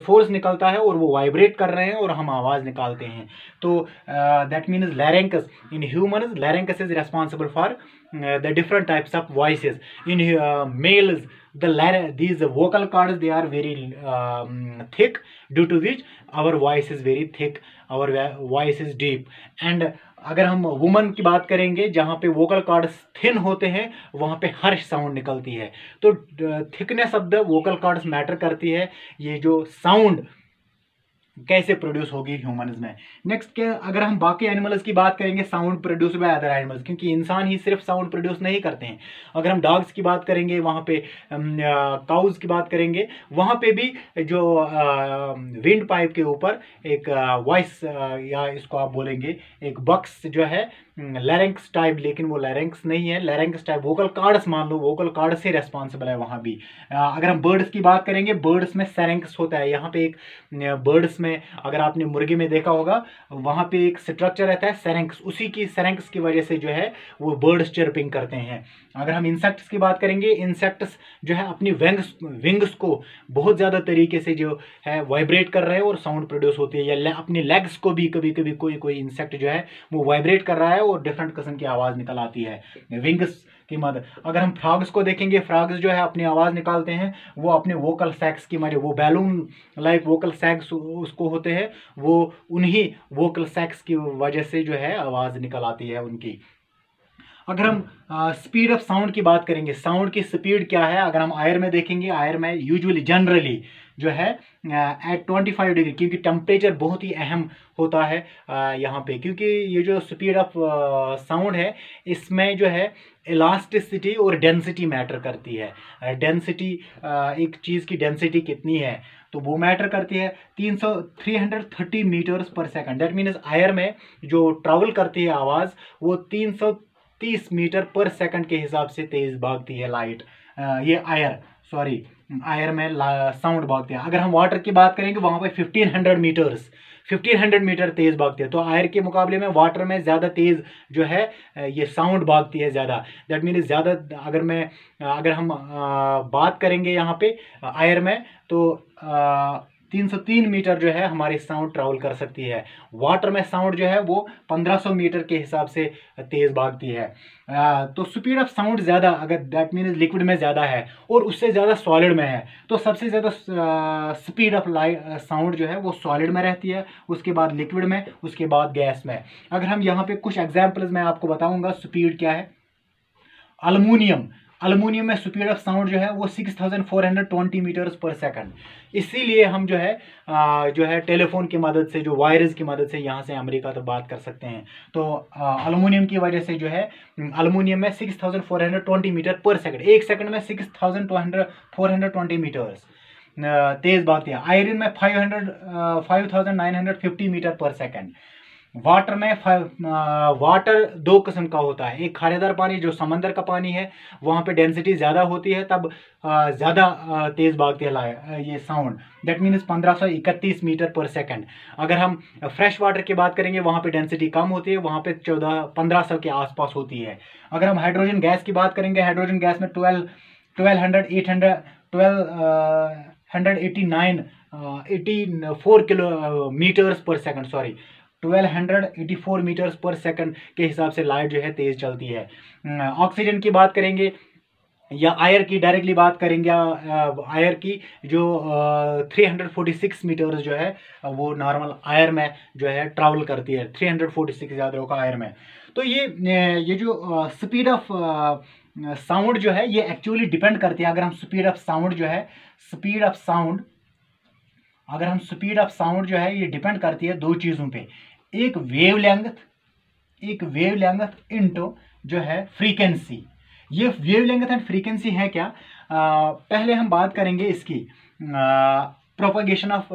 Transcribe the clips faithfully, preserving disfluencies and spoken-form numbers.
Force निकलता है और वो वाइब्रेट कर रहे हैं और हम आवाज़ निकालते हैं। तो that means larynx in humans, larynx is responsible for the different types of voices. In males the lar- these vocal cords, they are very um, thick, due to which our voice is very thick, our voice is deep. And अगर हम woman की बात करेंगे, जहाँ पे vocal cords thin होते हैं, वहाँ पे हर्ष साउंड निकलती है। तो thickness of the vocal cords matter करती है, ये जो साउंड कैसे प्रोड्यूस होगी ह्यूमंस में। नेक्स्ट क्या, अगर हम बाकी एनिमल्स की बात करेंगे, sound produce by other animals, क्योंकि इंसान ही सिर्फ साउंड प्रोड्यूस नहीं करते हैं। अगर हम डॉग्स की बात करेंगे, वहाँ पे काउज की बात करेंगे, वहाँ पे भी जो विंड पाइप के ऊपर एक वॉइस, या इसको आप बोलेंगे एक बक्स जो है, लैरिंक्स टाइप, लेकिन वो लैरिंक्स नहीं है, लैरिंक्स टाइप वोकल कॉर्ड्स मान लो, वोकल कॉर्ड से रेस्पॉन्सिबल है वहाँ भी। अगर हम बर्ड्स की बात करेंगे, बर्ड्स में सैरेंक्स होता है। यहाँ पे एक बर्ड्स में, अगर आपने मुर्गी में देखा होगा, वहाँ पे एक स्ट्रक्चर रहता है सैरेंक्स, उसी की सैरेंक्स की वजह से जो है वो बर्ड्स चिर्पिंग करते हैं। अगर हम इंसेक्ट्स की बात करेंगे, इंसेक्ट्स जो है अपनी विंग्स विंग्स को बहुत ज़्यादा तरीके से जो है वाइब्रेट कर रहे हैं और साउंड प्रोड्यूस होती है, या अपनी लेग्स को भी कभी कभी कोई कोई इंसेक्ट जो है वो वाइब्रेट कर रहा है और डिफरेंट किस्म की आवाज़ निकल आती है विंग्स की मदद। अगर हम फ्रॉग्स को देखेंगे, फ्रॉग्स जो है अपनी आवाज़ निकालते हैं, वो अपने वोकल सैक्स की मदद, वो बैलून लाइक वोकल सैक्स उसको होते हैं, वो उन्हीं वोकल सैक्स की वजह से जो है आवाज़ निकल आती है उनकी। अगर हम स्पीड ऑफ साउंड की बात करेंगे, साउंड की स्पीड क्या है, अगर हम आयर में देखेंगे, आयर में यूजुअली जनरली जो है एट ट्वेंटी फाइव डिग्री, क्योंकि टेम्परेचर बहुत ही अहम होता है यहाँ पे, क्योंकि ये जो स्पीड ऑफ साउंड है, इसमें जो है इलास्टिसिटी और डेंसिटी मैटर करती है। डेंसिटी, एक चीज़ की डेंसिटी कितनी है, तो वो मैटर करती है। तीन सौ थ्री हंड्रेड थर्टी मीटर्स पर सेकंड, दैट मीन्स आयर में जो ट्रैवल करती है आवाज़, वो तीन सौ तीस मीटर पर सेकंड के हिसाब से तेज भागती है लाइट, ये आयर सॉरी आयर में साउंड भागती है। अगर हम वाटर की बात करेंगे, वहाँ पे fifteen hundred metres fifteen hundred metre तेज भागती है। तो आयर के मुकाबले में वाटर में ज़्यादा तेज जो है ये साउंड भागती है ज़्यादा। दैट मीन्स ज़्यादा, अगर मैं अगर हम आ, बात करेंगे यहाँ पे आयर में, तो आ, तीन सौ तीन मीटर जो है हमारी साउंड ट्रैवल कर सकती है। वाटर में साउंड जो है वो पंद्रह सौ मीटर के हिसाब से तेज़ भागती है। आ, तो स्पीड ऑफ साउंड ज़्यादा, अगर दैट मीन्स लिक्विड में ज़्यादा है और उससे ज़्यादा सॉलिड में है, तो सबसे ज़्यादा स्पीड ऑफ लाइट साउंड जो है वो सॉलिड में रहती है, उसके बाद लिक्विड में, उसके बाद गैस में। अगर हम यहाँ पे कुछ एग्जाम्पल्स मैं आपको बताऊँगा स्पीड क्या है। अल्मोनियम, अल्मोनियम में स्पीड ऑफ साउंड जो है वो six thousand four hundred twenty metres पर सेकंड। इसीलिए हम जो है आ, जो है टेलीफोन की मदद से, जो वायर्स की मदद से यहाँ से अमेरिका तक बात कर सकते हैं। तो अल्मोनियम की वजह से जो है, अल्मोनियम में six thousand four hundred twenty metre पर सेकंड, एक सेकंड में six thousand two hundred four hundred twenty metres तेज भागती है। आयरन में five hundred five thousand nine hundred fifty metre पर सेकंड। वाटर में वाटर दो किस्म का होता है, एक खारेदार पानी जो समंदर का पानी है, वहाँ पे डेंसिटी ज़्यादा होती है, तब ज़्यादा तेज़ भागती है ये साउंड, दैट मीन्स पंद्रह सौ इकतीस मीटर पर सेकंड। अगर हम फ्रेश वाटर की बात करेंगे, वहाँ पे डेंसिटी कम होती है, वहाँ पे चौदह पंद्रह सौ के आसपास होती है। अगर हम हाइड्रोजन गैस की बात करेंगे, हाइड्रोजन गैस में twelve twelve hundred eight hundred twelve hundred eighty nine eighty four kilometres पर second sorry twelve hundred eighty four metres पर सेकंड के हिसाब से लाइट जो है तेज चलती है। ऑक्सीजन की बात करेंगे या आयर की डायरेक्टली बात करेंगे, आयर की जो three hundred forty six metres जो है वो नॉर्मल आयर में जो है ट्रैवल करती है, थ्री हंड्रेड फोर्टी सिक्स याद रखो आयर में। तो ये ये जो स्पीड ऑफ साउंड जो है ये एक्चुअली डिपेंड करती है। अगर हम स्पीड ऑफ साउंड जो है स्पीड ऑफ साउंड अगर हम स्पीड ऑफ साउंड जो है ये डिपेंड करती है दो चीज़ों पे, एक वेव लेंथ एक वेव लेंथ इनटू जो है फ्रीक्वेंसी। ये वेव लेंथ एंड फ्रीक्वेंसी है क्या, आ, पहले हम बात करेंगे इसकी प्रोपगेशन ऑफ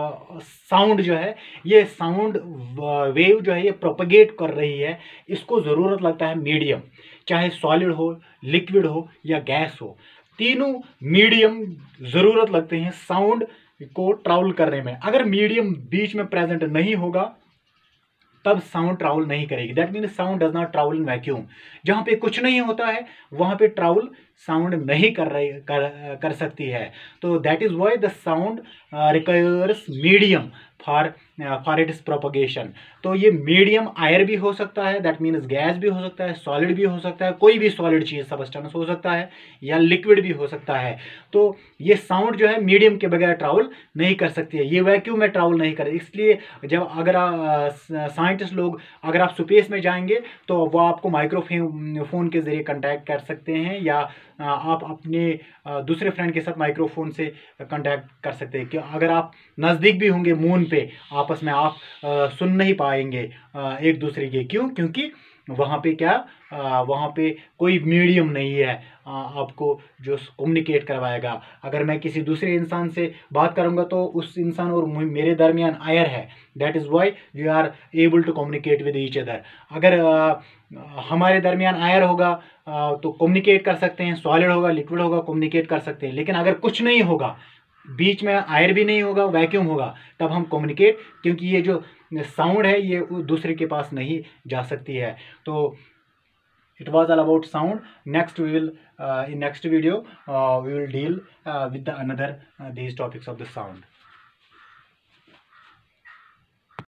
साउंड जो है, ये साउंड वेव जो है ये प्रोपगेट कर रही है, इसको ज़रूरत लगता है मीडियम, चाहे सॉलिड हो, लिक्विड हो या गैस हो, तीनों मीडियम ज़रूरत लगते हैं साउंड को ट्रैवल करने में। अगर मीडियम बीच में प्रेजेंट नहीं होगा तब साउंड ट्रैवल नहीं करेगी। That means sound does not travel in vacuum. जहाँ पे कुछ नहीं होता है वहाँ पे ट्रैवल साउंड नहीं कर रही कर कर सकती है। तो that is why the sound requires medium for for its propagation. तो ये मीडियम एयर भी हो सकता है, दैट मीन्स गैस भी हो सकता है, सॉलिड भी हो सकता है, कोई भी सॉलिड चीज़ सब्सटेंस हो सकता है, या लिक्विड भी हो सकता है। तो ये साउंड जो है मीडियम के बगैर ट्रैवल नहीं कर सकती है, ये वैक्यूम में ट्रैवल नहीं करे। इसलिए जब अगर साइंटिस्ट लोग अगर आप स्पेस में जाएंगे तो वो आपको माइक्रोफोन फोन के ज़रिए कांटेक्ट कर सकते हैं, या आ, आप अपने आ, दूसरे फ्रेंड के साथ माइक्रोफोन से कांटेक्ट कर सकते हैं। कि अगर आप नज़दीक भी होंगे मून पे, आपस में आप आ, सुन नहीं पाएंगे आ, एक दूसरे के। क्यों? क्योंकि वहाँ पे क्या आ, वहाँ पे कोई मीडियम नहीं है आ, आपको जो कम्युनिकेट करवाएगा। अगर मैं किसी दूसरे इंसान से बात करूँगा तो उस इंसान और मेरे दरमियान एयर है, that is why we are able to communicate with each other. अगर आ, हमारे दरमियान एयर होगा आ, तो कम्युनिकेट कर सकते हैं, सॉलिड होगा, लिक्विड होगा, कम्युनिकेट कर सकते हैं। लेकिन अगर कुछ नहीं होगा, बीच में एयर भी नहीं होगा, वैक्यूम होगा, तब हम कम्युनिकेट, क्योंकि ये जो साउंड है ये दूसरे के पास नहीं जा सकती है। तो it was all about sound. Next we will uh, in next video uh, we will deal uh, with the another uh, these topics of the sound.